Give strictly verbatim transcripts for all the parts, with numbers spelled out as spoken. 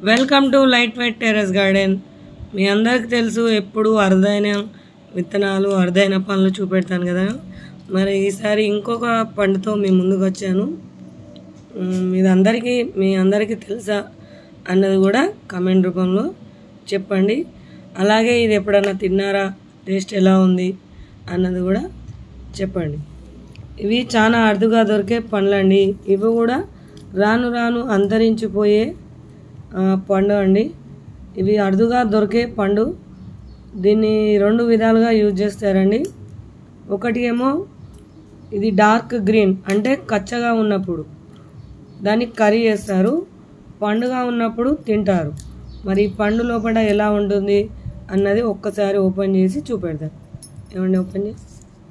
Welcome to light weight terrace garden. మీ అందరికి తెలుసు ఎప్పుడు అరుదైన విత్తనాలు అరుదైన పండ్లు చూపెడతాను కదా. మరి ఈసారి ఇంకొక పండుతో మీ ముందుకు వచ్చాను. ఇది అందరికీ మీ అందరికీ తెలుసా అన్నది కూడా కమెంట్ రూపంలో చెప్పండి. అలాగే ఇది ఎప్పుడన్నా తిన్నారా, టేస్ట్ ఎలా ఉంది అన్నది కూడా చెప్పండి. ఇవి చాలా అరుదుగా దొరికే పండ్లండి. ఇవి కూడా రాను రాను అంతరించిపోయే పండు అండి. ఇవి అరుదుగా దొరికే పండు. దీన్ని రెండు విధాలుగా యూజ్ చేస్తారండి. ఒకటి ఏమో ఇది డార్క్ గ్రీన్ అంటే కచ్చగా ఉన్నప్పుడు దాన్ని కర్రీ చేస్తారు, పండుగా ఉన్నప్పుడు తింటారు. మరి పండు లోపల ఎలా ఉంటుంది అన్నది ఒక్కసారి ఓపెన్ చేసి చూపెడతారు. ఏమండి ఓపెన్ చేసి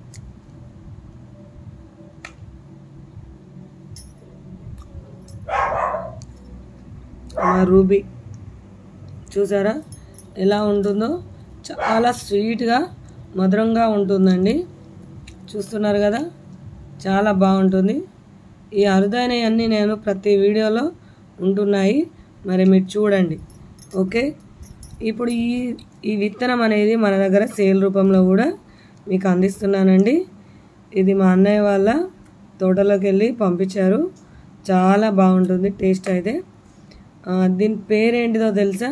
రూబీ చూసారా ఎలా ఉంటుందో. చాలా స్వీట్గా మధురంగా ఉంటుందండి. చూస్తున్నారు కదా, చాలా బాగుంటుంది. ఈ అరుదైనవన్నీ నేను ప్రతి వీడియోలో ఉంటున్నాయి, మరి మీరు చూడండి. ఓకే, ఇప్పుడు ఈ ఈ విత్తనం అనేది మన దగ్గర సేల్ రూపంలో కూడా మీకు అందిస్తున్నానండి. ఇది మా అన్నయ్య వాళ్ళ తోటలోకి వెళ్ళి పంపించారు. చాలా బాగుంటుంది టేస్ట్ అయితే. దీని పేరేంటిదో తెలుసా?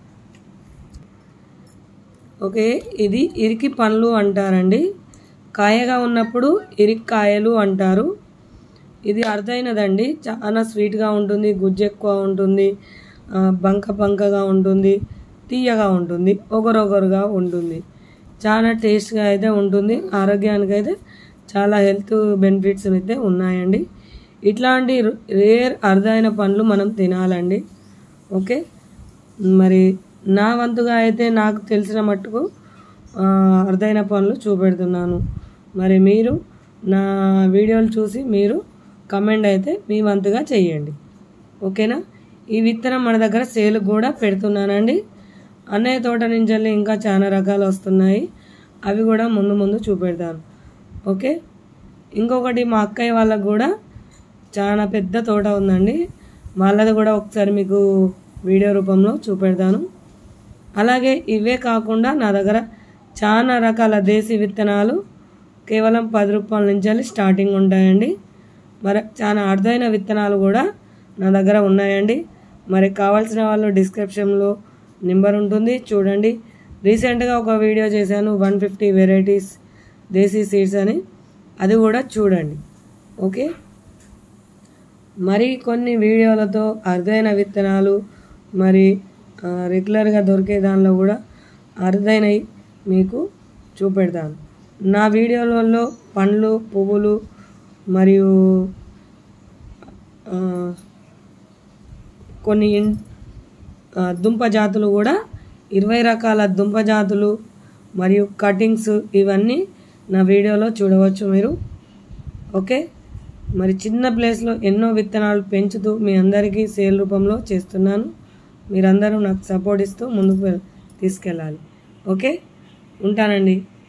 ఓకే, ఇది ఇరికి పండ్లు అంటారండి. కాయగా ఉన్నప్పుడు ఇరిక్కాయలు అంటారు. ఇది అరుదైనదండి, చాలా స్వీట్గా ఉంటుంది, గుజ్జు ఎక్కువ ఉంటుంది, బంక బంకగా ఉంటుంది, తీయగా ఉంటుంది, ఒగరొగరుగా ఉంటుంది. చాలా టేస్ట్గా అయితే ఉంటుంది. ఆరోగ్యానికి అయితే చాలా హెల్త్ బెనిఫిట్స్ అయితే ఉన్నాయండి. ఇట్లాంటి రేర్ అరుదైన పండ్లు మనం తినాలండి. ఓకే, మరి నా వంతుగా అయితే నాకు తెలిసిన మట్టుకు అరుదైన పనులు చూపెడుతున్నాను. మరి మీరు నా వీడియోలు చూసి మీరు కమెంట్ అయితే మీ వంతుగా చేయండి. ఓకేనా? ఈ విత్తనం మన దగ్గర సేల్ కూడా పెడుతున్నానండి. అన్నయ్య తోట నుంచి వెళ్ళి ఇంకా చాలా రకాలు వస్తున్నాయి, అవి కూడా ముందు ముందు చూపెడతాను. ఓకే, ఇంకొకటి మా అక్కయ్య వాళ్ళకు కూడా చాలా పెద్ద తోట ఉందండి. వాళ్ళది కూడా ఒకసారి మీకు వీడియో రూపంలో చూపెడతాను. అలాగే ఇవే కాకుండా నా దగ్గర చాలా రకాల దేశీ విత్తనాలు కేవలం పది రూపాయల నుంచి స్టార్టింగ్ ఉంటాయండి. మరి చాలా అరుదైన విత్తనాలు కూడా నా దగ్గర ఉన్నాయండి. మరి కావాల్సిన వాళ్ళు డిస్క్రిప్షన్లో నెంబర్ ఉంటుంది, చూడండి. రీసెంట్గా ఒక వీడియో చేశాను, వన్ ఫిఫ్టీ వెరైటీస్ దేశీ సీడ్స్ అని, అది కూడా చూడండి. ఓకే, మరి కొన్ని వీడియోలతో అరుదైన విత్తనాలు మరి రెగ్యులర్గా దొరికే దానిలో కూడా అరుదైనవి మీకు చూపెడతాను. నా వీడియోలలో పండ్లు, పువ్వులు మరియు కొన్ని దుంప జాతులు కూడా ఇరవై రకాల దుంప జాతులు మరియు కటింగ్స్ ఇవన్నీ నా వీడియోలో చూడవచ్చు మీరు. ఓకే, మరి చిన్న ప్లేస్లో ఎన్నో విత్తనాలు పెంచుతూ మీ అందరికీ సేల్ రూపంలో చేస్తున్నాను. మీరందరూ నాకు సపోర్ట్ ఇస్తూ ముందుకు తీసుకెళ్ళాలి. ఓకే, ఉంటానండి.